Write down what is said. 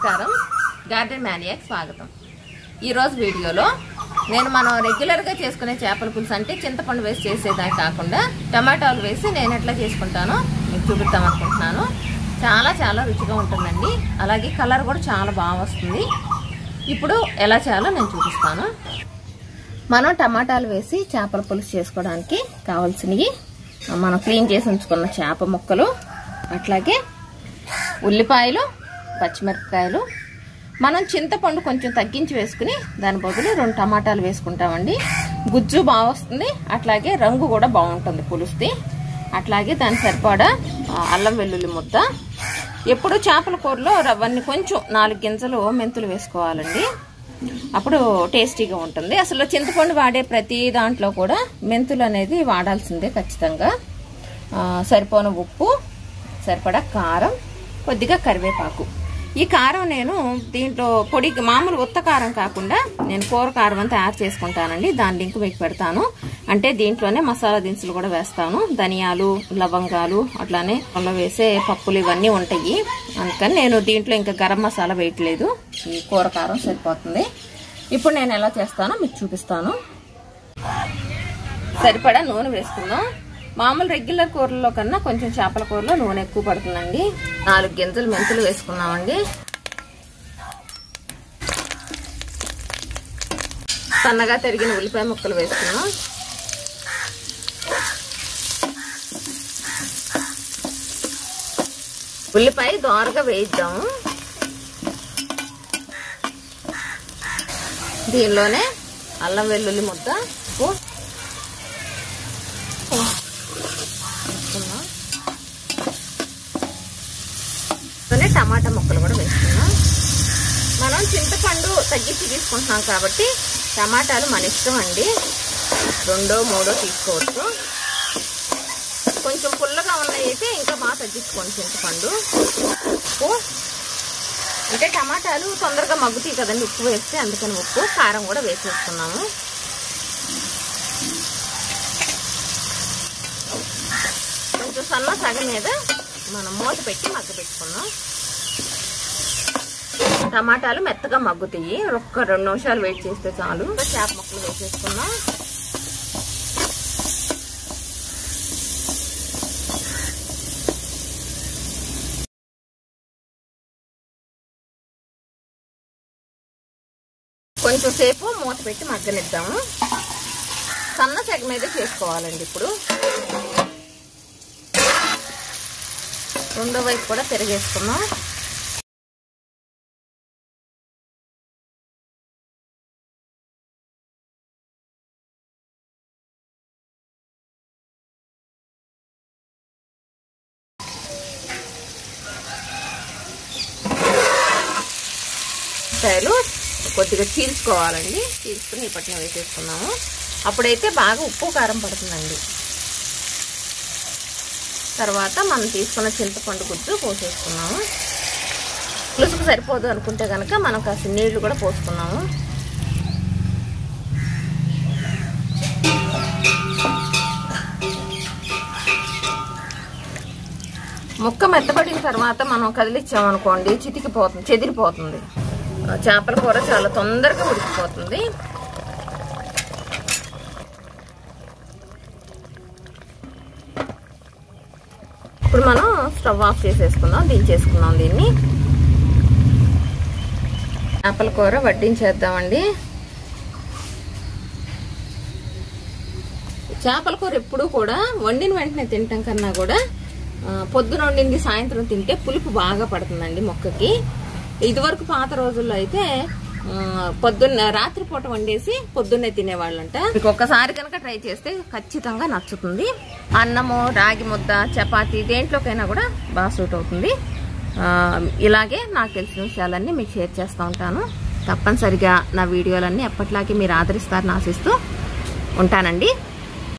నమస్కారం, గార్డెన్ మ్యానియాకి స్వాగతం. ఈరోజు వీడియోలో నేను మనం రెగ్యులర్గా చేసుకునే చేపల పులుసు అంటే చింతపండు వేసి చేసేదాన్ని కాకుండా టమాటాలు వేసి నేను ఎట్లా చేసుకుంటానో మీకు చూపిద్దాం అనుకుంటున్నాను. చాలా చాలా రుచిగా ఉంటుందండి. అలాగే కలర్ కూడా చాలా బాగా వస్తుంది. ఇప్పుడు ఎలా చేయాలో నేను చూపిస్తాను. మనం టమాటాలు వేసి చేపల పులుసు చేసుకోవడానికి కావాల్సినవి మనం క్లీన్ చేసి ఉంచుకున్న చేప ముక్కలు, అట్లాగే ఉల్లిపాయలు, పచ్చిమిరపకాయలు, మనం చింతపండు కొంచెం తగ్గించి వేసుకుని దాని బదులు 2 టమాటాలు వేసుకుంటామండి. గుజ్జు బాగా వస్తుంది, అట్లాగే రంగు కూడా బాగుంటుంది పులుసుది. అట్లాగే దాని సరిపడా అల్లం వెల్లుల్లి ముద్ద. ఎప్పుడు చేపల కూరలో రవ్వన్ని కొంచెం 4 గింజలు మెంతులు వేసుకోవాలండి, అప్పుడు టేస్టీగా ఉంటుంది. అసలు చింతపండు వాడే ప్రతి దాంట్లో కూడా మెంతులు అనేది వాడాల్సిందే ఖచ్చితంగా. సరిపోను ఉప్పు, సరిపడా కారం, కొద్దిగా కరివేపాకు. ఈ కారం నేను దీంట్లో పొడి మామూలు ఉత్త కారం కాకుండా నేను కూర కారం అని తయారు చేసుకుంటానండి. దాని లింక్ మీకు పెడతాను. అంటే దీంట్లోనే మసాలా దినుసులు కూడా వేస్తాను. ధనియాలు, లవంగాలు, అట్లానే వేసే పప్పులు ఇవన్నీ ఉంటాయి. అందుకని నేను దీంట్లో ఇంకా గరం మసాలా వేయట్లేదు. ఈ కూర కారం సరిపోతుంది. ఇప్పుడు నేను ఎలా చేస్తానో మీకు చూపిస్తాను. సరిపడా నూనె వేసుకుందాం. మామూలు రెగ్యులర్ కూరల్లో కన్నా కొంచెం చేపల కూరలో నూనె ఎక్కువ పడుతుందండి. 4 గింజలు మెంతులు వేసుకున్నామండి. సన్నగా తరిగిన ఉల్లిపాయ ముక్కలు వేసుకున్నాం. ఉల్లిపాయ దోరగా వేయిద్దాము. దీనిలోనే అల్లం వెల్లుల్లి ముద్ద, టమాటా ముక్కలు కూడా వేసుకున్నాం. మనం చింతపండు తగ్గించి తీసుకుంటున్నాం కాబట్టి టమాటాలు మన ఇష్టం అండి. 2, 3 తీసుకోవచ్చు. కొంచెం పుల్లగా ఉన్నాయైతే ఇంకా బాగా తగ్గించుకోండి చింతపండు. ఉప్పు అంటే టమాటాలు తొందరగా మగ్గుతాయి కదండి ఉప్పు వేస్తే, అందుకని ఉప్పు, కారం కూడా వేసేసుకున్నాము. కొంచెం సన్న సగం మీద మనం మూత పెట్టి మగ్గ పెట్టుకున్నాం. టమాటాలు మెత్తగా మగ్గుతాయి. ఒక్క 2 నిమిషాలు వెయిట్ చేస్తే చాలు. చేప ముక్కలు వేసేసుకున్నాం. కొంచెం సేపు మూత పెట్టి మగ్గనిద్దాము. సన్న సెగ మీద చేసుకోవాలండి. ఇప్పుడు రెండో వైపు కూడా తిరిగేసుకున్నాం. కొద్దిగా చీల్చుకోవాలండి. చీల్చుకుని ఈ పట్టిన వేసేసుకున్నాము. అప్పుడైతే బాగా ఉప్పు కారం పడుతుందండి. తర్వాత మనం తీసుకున్న చింతపండు గుజ్జు పోసేసుకున్నాము. పులుసుకు సరిపోదు అనుకుంటే కనుక మనం కాస్త నీళ్లు కూడా పోసుకున్నాము. ముక్క మెత్తబడిన తర్వాత మనం కదిలిచ్చామనుకోండి చితికిపోతుంది, చెదిరిపోతుంది. చేపల కూర చాలా తొందరగా ఉడికిపోతుంది. ఇప్పుడు మనం స్టవ్ ఆఫ్ చేసేసుకుందాం, దించేసుకుందాం దీన్ని. చేపల కూర వడ్డించేద్దామండి. చేపల కూర ఎప్పుడు కూడా వండిన వెంటనే తినటం కన్నా కూడా పొద్దున వండింది సాయంత్రం తింటే పులుపు బాగా పడుతుందండి మొక్కకి. ఇదివరకు పాత రోజుల్లో అయితే పొద్దున్న రాత్రిపూట వండేసి పొద్దున్నే తినేవాళ్ళంట. మీకు ఒక్కసారి కనుక ట్రై చేస్తే ఖచ్చితంగా నచ్చుతుంది. అన్నము, రాగి ముద్ద, చపాతీ దేంట్లోకైనా కూడా బాగా సూట్ అవుతుంది. ఇలాగే నాకు తెలిసిన విషయాలన్నీ మీకు షేర్ చేస్తూ ఉంటాను. తప్పనిసరిగా నా వీడియోలన్నీ ఎప్పటిలాగే మీరు ఆదరిస్తారని ఆశిస్తూ ఉంటానండి.